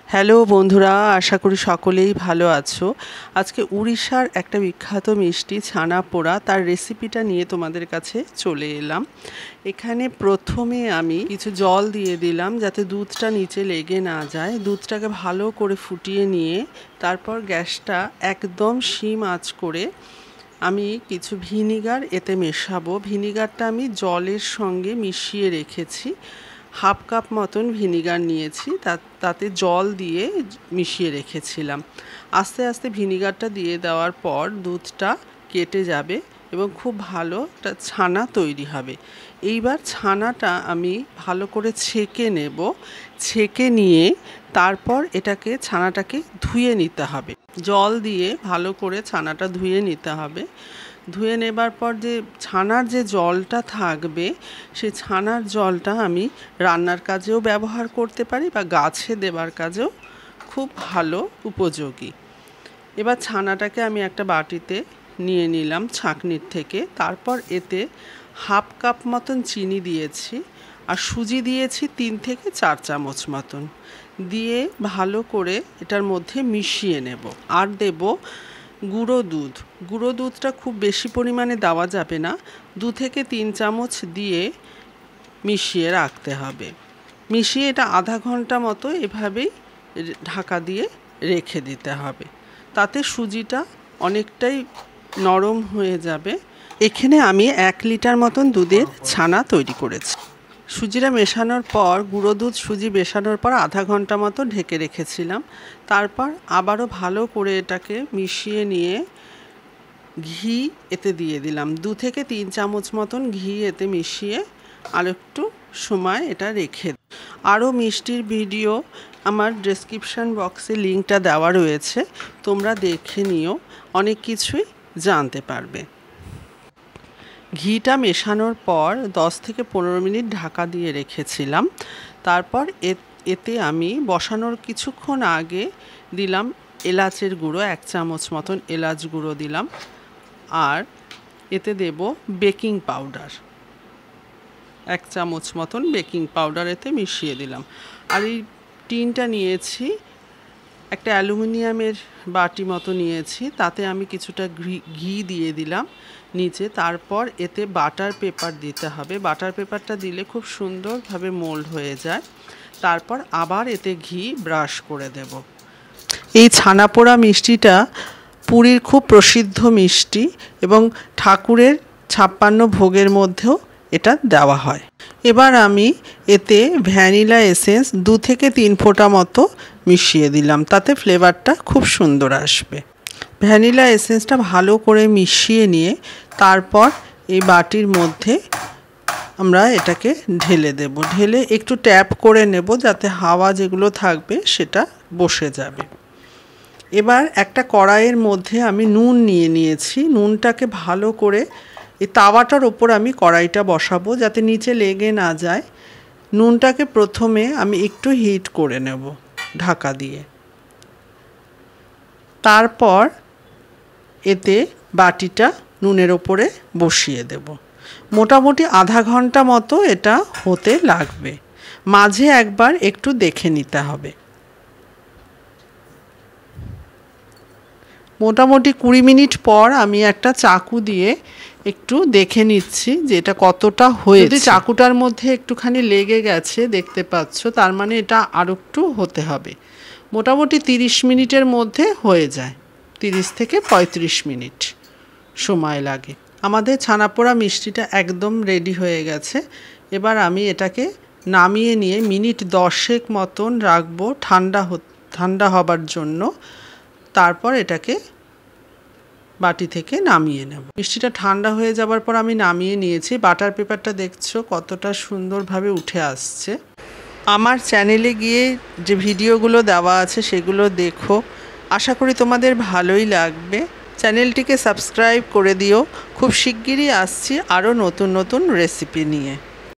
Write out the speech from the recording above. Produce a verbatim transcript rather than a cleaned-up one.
Hello বন্ধুরা, আশা করি সকলেই ভালো আছো। আজকে উড়িষ্যার একটা বিখ্যাত মিষ্টি ছানা পোড়া, তার রেসিপিটা নিয়ে তোমাদের কাছে চলে এলাম। এখানে প্রথমে আমি কিছু জল দিয়ে দিলাম যাতে দুধটা নিচে লেগে না যায়। দুধটাকে ভালো করে ফুটিয়ে নিয়ে তারপর গ্যাসটা একদম সিম আঁচ করে আমি কিছু ভিনিগার এতে মেশাবো। ভিনিগারটা আমি জলের সঙ্গে মিশিয়ে রেখেছি। হাফ কাপ মতন ভিনিগার নিয়েছি, তাতে জল দিয়ে মিশিয়ে রেখেছিলাম। আস্তে আস্তে ভিনিগারটা দিয়ে দেওয়ার পর দুধটা কেটে যাবে এবং খুব ভালো একটা ছানা তৈরি হবে। এইবার ছানাটা আমি ভালো করে ছেঁকে নেব। ছেঁকে নিয়ে তারপর এটাকে ছানাটাকে ধুয়ে নিতে হবে। জল দিয়ে ভালো করে ছানাটা ধুয়ে নিতে হবে। ধুয়ে নেবার পর যে ছানার যে জলটা থাকবে, সেই ছানার জলটা আমি রান্নার কাজেও ব্যবহার করতে পারি বা গাছে দেবার কাজেও খুব ভালো উপযোগী। এবার ছানাটাকে আমি একটা বাটিতে নিয়ে নিলাম ছাঁকনির থেকে। তারপর এতে হাফ কাপ মতন চিনি দিয়েছি আর সুজি দিয়েছি তিন থেকে চার চামচ মতন, দিয়ে ভালো করে এটার মধ্যে মিশিয়ে নেব। আর দেব গুঁড়ো দুধ। গুঁড়ো দুধটা খুব বেশি পরিমাণে দেওয়া যাবে না, দু থেকে তিন চামচ দিয়ে মিশিয়ে রাখতে হবে। মিশিয়ে এটা আধা ঘন্টা মতো এভাবেই ঢাকা দিয়ে রেখে দিতে হবে। তাতে সুজিটা অনেকটাই নরম হয়ে যাবে। এখানে আমি এক লিটার মতন দুধের ছানা তৈরি করেছি। সুজিটা মেশানোর পর, গুঁড়ো দুধ সুজি মেশানোর পর আধা ঘন্টা মতো ঢেকে রেখেছিলাম। তারপর আবারও ভালো করে এটাকে মিশিয়ে নিয়ে ঘি এতে দিয়ে দিলাম। দু থেকে তিন চামচ মতন ঘি এতে মিশিয়ে আর একটু সময় এটা রেখে। আরও মিষ্টির ভিডিও আমার ডেসক্রিপশান বক্সে লিঙ্কটা দেওয়া রয়েছে, তোমরা দেখে নিও, অনেক কিছুই জানতে পারবে। ঘিটা মেশানোর পর দশ থেকে পনেরো মিনিট ঢাকা দিয়ে রেখেছিলাম। তারপর এতে আমি বসানোর কিছুক্ষণ আগে দিলাম এলাচের গুঁড়ো, এক চামচ মতন এলাচ গুঁড়ো দিলাম। আর এতে দেব বেকিং পাউডার, এক চামচ মতন বেকিং পাউডার এতে মিশিয়ে দিলাম। আর এই টিনটা নিয়েছি, একটা অ্যালুমিনিয়ামের বাটি মতো নিয়েছি, তাতে আমি কিছুটা ঘি দিয়ে দিলাম নিচে। তারপর এতে বাটার পেপার দিতে হবে। বাটার পেপারটা দিলে খুব সুন্দরভাবে মোল্ড হয়ে যায়। তারপর আবার এতে ঘি ব্রাশ করে দেব। এই ছানা পোড়া মিষ্টিটা পুরীর খুব প্রসিদ্ধ মিষ্টি এবং ঠাকুরের ছাপ্পান্ন ভোগের মধ্যেও এটা দেওয়া হয়। এবার আমি এতে ভ্যানিলা এসেন্স দু থেকে তিন ফোঁটা মতো মিশিয়ে দিলাম, তাতে ফ্লেভারটা খুব সুন্দর আসবে। ভ্যানিলা এসেন্সটা ভালো করে মিশিয়ে নিয়ে তারপর এই বাটির মধ্যে আমরা এটাকে ঢেলে দেব। ঢেলে একটু ট্যাপ করে নেব যাতে হাওয়া যেগুলো থাকবে সেটা বসে যাবে। এবার একটা কড়াইয়ের মধ্যে আমি নুন নিয়ে নিয়েছি। নুনটাকে ভালো করে এই তাওয়াটার ওপর আমি কড়াইটা বসাবো যাতে নিচে লেগে না যায়। নুনটাকে প্রথমে আমি একটু হিট করে নেব ঢাকা দিয়ে। তারপর এতে বাটিটা নুনের ওপরে বসিয়ে দেব। মোটামুটি আধা ঘন্টা মতো এটা হতে লাগবে। মাঝে একবার একটু দেখে নিতে হবে। মোটামুটি কুড়ি মিনিট পর আমি একটা চাকু দিয়ে একটু দেখে নিচ্ছি যে এটা কতটা হয়েছে। যদি চাকুটার মধ্যে একটুখানি লেগে গেছে দেখতে পাচ্ছ, তার মানে এটা আর একটু হতে হবে। মোটামুটি তিরিশ মিনিটের মধ্যে হয়ে যায়, তিরিশ থেকে পঁয়ত্রিশ মিনিট সময় লাগে। আমাদের ছানা পোড়া মিষ্টিটা একদম রেডি হয়ে গেছে। এবার আমি এটাকে নামিয়ে নিয়ে মিনিট দশেক মতন রাখবো ঠান্ডা ঠান্ডা হবার জন্য। তারপর এটাকে বাটি থেকে নামিয়ে নেব। মিষ্টিটা ঠান্ডা হয়ে যাবার পর আমি নামিয়ে নিয়েছি। বাটার পেপারটা দেখছো কতটা সুন্দরভাবে উঠে আসছে। আমার চ্যানেলে গিয়ে যে ভিডিওগুলো দেওয়া আছে সেগুলো দেখো, আশা করি তোমাদের ভালোই লাগবে। চ্যানেলটিকে সাবস্ক্রাইব করে দিও। খুব শিগগিরই আসছি আরও নতুন নতুন রেসিপি নিয়ে।